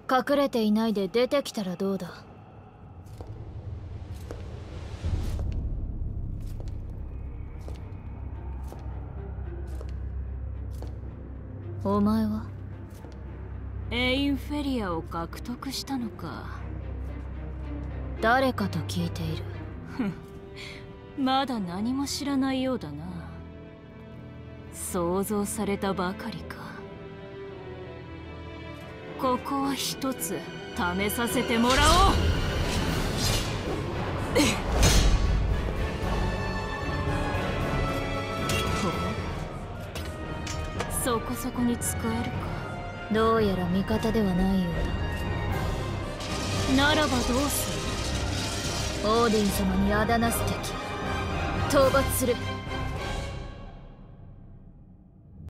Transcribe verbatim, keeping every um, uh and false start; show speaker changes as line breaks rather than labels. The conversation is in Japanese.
隠れていないで出てきたらどうだ。お前は
エインフェリアを獲得したのか。
誰かと聞いている。
まだ何も知らないようだな。想像されたばかりか。ここは一つ試させてもらおう。そこそこに使えるか。
どうやら味方ではないよう
だ。ならばどうする。
オーディン様にあだなす敵討伐する。